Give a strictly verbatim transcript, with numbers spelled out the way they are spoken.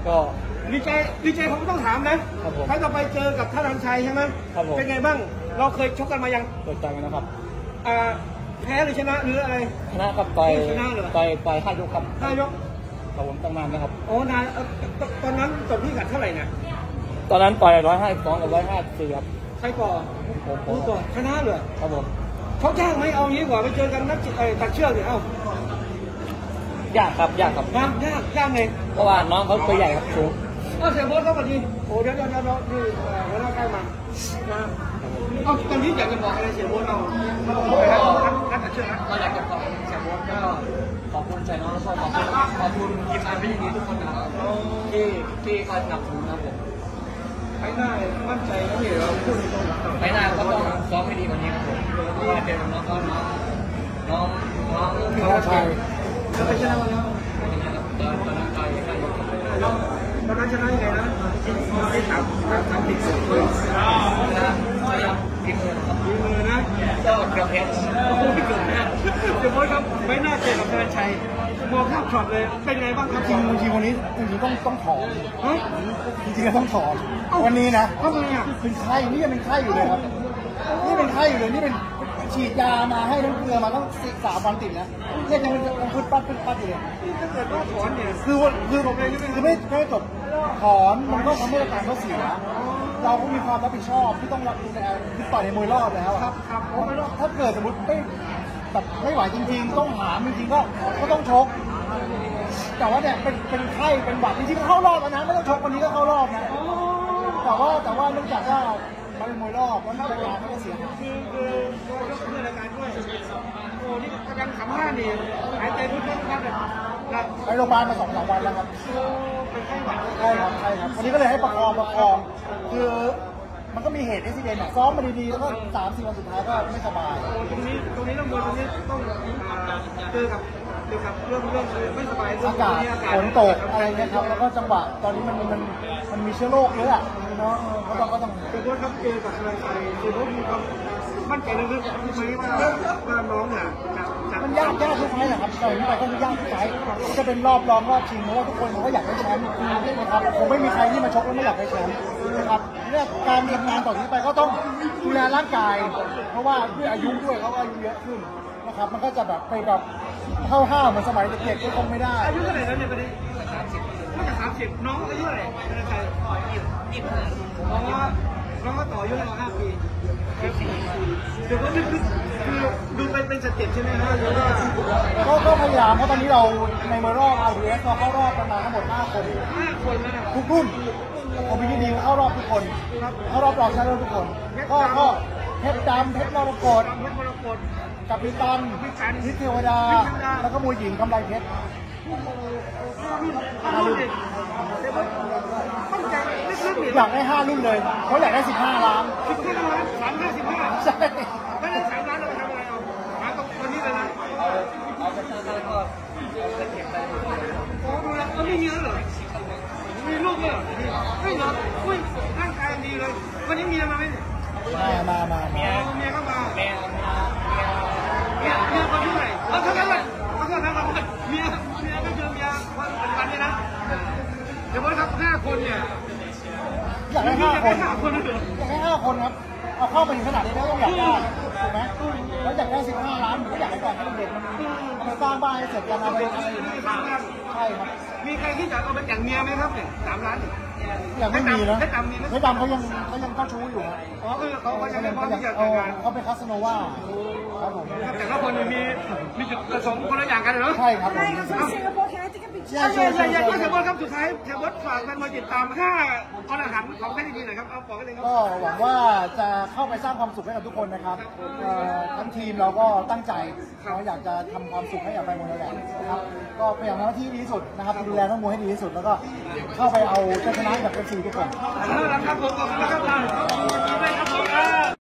ก็ดีใจดีใจผมต้องถามนะถ้าจะไปเจอกับท่านันชัยใช่ไหมเป็นไงบ้างเราเคยชกกันมายังเปิดใจกันนะครับอ่าแพ้หรือชนะหรืออะไรชนะครับต่อยชนะเหรอต่อยต่อยห้ายกครับห้ายกครับผมตั้งนานนะครับโอ้นานตอนนั้นจบที่กัดเท่าไหร่นะตอนนั้นต่อยร้อยห้าสองกับร้อยห้าสี่ครับใครก่อผมผมก่อชนะเลยครับผมเขายากไหมเอางี้กว่าไปเจอกันนักตัดเชือกเนี่ยเอ้ายากครับยากครับยากยากยากเลยเพราะว่าน้องเขาตัวใหญ่ครับสูงก็เสียโบสก็พอดีโอ้เดี๋ยวเดี๋ยวเดี๋ยวนี่หัวหน้าใกล้มาเอาตอนนี้อยากจะบอกอะไรเสียโบสเรานักตัดเชือกนะก็อยากจะขอบคุณเสียโบสก็ขอบคุณใจน้องแล้วก็ขอบคุณขอบคุณทีมงานพี่นี้ทุกคนนะครับที่ที่คอยสนับสนุนครับผมไปหน้ามั่นใจแล้วเนี่ยเราพูดตรงไปหน้าก็ต้องซ้อมให้ดีกว่านี้ครับผมเพราะว่าเดี๋ยวน้องก็น้องน้องน้องเขาใช่เขาไปชนะมาแล้วตอนตอนนั้นต่อยห้ายกตอนนั้นชนะยังไงนะที่ทำทำผิดสุดเลยนะพยายามพิมพ์มือครับพิมพ์มือนะก็เกือบเพชรโอ้โหเกือบเพชรเดี๋ยวโบสครับไม่น่าเจอกับธนชัยมองข้ามช็อตเลยเป็นไงบ้างครับจริงจริงวันนี้จริงต้องต้องถอนจริงๆต้องถอนวันนี้นะทำไมอ่ะเป็นไข้นี่ยังเป็นไข้อยู่เลยครับนี่เป็นไข้อยู่เลยนี่เป็นฉีดยามาให้น้ำเกลือมาต้องสิบสามวันติดนะเนี่ยยังยังพูดปั๊บพูดปั๊บอยู่เลยถ้าเกิดว่าถอนเนี่ยคือคือผมคือไม่ไม่จบถอนมันก็ทำให้อาการเขาเสียเราก็มีความรับผิดชอบที่ต้องรับดูแลคือต่อยในมวยรอบแล้วครับครับถ้าเกิดสมมติไม่แบบไม่ไหวจริงๆต้องหามจริงๆก็ก็ต้องชกแต่ว่าเนี่ยเป็นเป็นไข้เป็นหวัดจริงๆเข้ารอบแล้วนะไม่ต้องชกวันนี้ก็เข้ารอบนะแต่ว่าแต่ว่าเนื่องจากว่ามันเป็นมวยรอบแล้วรายการก็เสียหายคือคือตัวยกเพื่อรายการด้วยโอ้นี่กำลังขำหน้านี่หายใจรุดๆครับไปโรงพยาบาลมาสองสามวันแล้วครับเป็นไข้หวัดใช่ครับใช่ครับวันนี้ก็เลยให้ประคองประคองคือมันก็มีเหตุอุบิเหตุซ้อมมาดีๆแล้วก็สามสี่วันสุดท้ายก็ไม่สบายตรงนี้ตรงนี้ต้องมวยตรงนี้ต้องเจอกับเกี่ยวกับเรื่องเรื่องไม่สบายอากาศฝนตกอะไรเงี้ยครับแล้วก็จังหวะตอนนี้มันมันมันมีเชื้อโรคเยอะอ่ะเนาะก็ต้องก็ต้องคือว่าครับเจอกับอะไรไปคือว่ามีความมั่นใจลึกๆที่ไม่ว่าว่าน้องเนี่ยมันยากยากทุกไฟล์นะครับแต่ไปก็ยากทุกไฟล์จะเป็นรอบรองรอบชิงเพราะว่าทุกคนเขาก็อยากได้แชมป์นะครับคงไม่มีใครที่มาชกแล้วไม่อยากได้แชมป์นะครับเนี่ยการทำงานต่อนี้ไปก็ต้องดูแลร่างกายเพราะว่าด้วยอายุด้วยเขาก็อายุเยอะขึ้นนะครับมันก็จะแบบไปแบบเข้าห้าวเหมือนสมัยเด็กๆก็คงไม่ได้อายุเท่าไหร่แล้วเนี่ยประเด็นสามสิบน่าจะสามสิบน้องอายุเท่าไหร่เป็นใครยี่สิบห้าน้องน้องก็ต่ออายุเราห้าปีเดี๋ยวก็คือคือดูเป็นเป็นสเต็ปใช่ไหมฮะหรือว่าก็ก็พยายามเพราะตอนนี้เราในมวยรอบ อาร์ วี เอส เราเข้ารอบกันมาทั้งหมดห้าคนห้าคนแล้วทุกรุ่นผมมีดีเข้ารอบทุกคนเข้ารอบรองชนะเลิศทุกคนก็ก็เพชรดำเพชรมรกตกับพิตันพิเทวดาแล้วก็มวยหญิงกำไรเพชรอยากได้ห้ารุ่นเลยเขาอยากได้สิบห้าล้านสิบห้าล้านสามห้าสิบห้าใช่ไม่ได้สามล้านเราไปทำอะไรเอาหาตรงวันนี้เลยนะโอ้ดูแลเออไม่มีแล้วเหรอมีลูกเนี่ยไม่เหรออุ้ยร่างกายดีเลยวันนี้เมียมาไหมเนี่ยมามามาเมียเมียก็มาเมียเมียเมียคนที่ไหนเอาเท่านั้นเลยเอาเท่านั้นเลยเมียเมียก็เจอเมียวันวันนี้นะเดี๋ยวครับห้าคนเนี่ยอยากได้ห้าคนอยากได้ห้าคนครับเอาเข้าไปถึงขนาดนี้แล้วต้องอยากได้ถูกไหมแล้วอยากได้สิบห้าล้านผมก็อยากให้ก่อนให้เด็กมันเอาไปสร้างบ้านให้เสร็จกันเอาไปใช่ครับมีใครที่จะเอาไปแต่งเมียไหมครับเนี่ยสามล้านยังไม่มีนะไม่ดำนี่ไม่ดำเขายังเขายังเข้าชู้อยู่อ๋อคือเขาเขายังไม่พร้อมที่จะแต่งงานเขาเป็นคาสโนวาครับผมแต่ละคนมีมีจุดประสงค์คนละอย่างกันเหรอใช่ครับผมใช่ใช่ใช่ใช่ก็เสียบอสครับสุดท้ายเสียบอสฝากกันมาติดตามห้าอรหันต์ของแพทย์ดีหน่อยครับเอาบอกกันเลยครับก็หวังว่าจะเข้าไปสร้างความสุขให้กับทุกคนนะครับทั้งทีมเราก็ตั้งใจเราอยากจะทำความสุขให้กับแฟนมวยเรานะครับก็พยายามทำหน้าที่ดีที่สุดนะครับดูแลนักมวยให้ดีที่สุดแล้วก็เข้าไปเอาชนะกับเอฟซีทุกคนครับผมขอบคุณครับ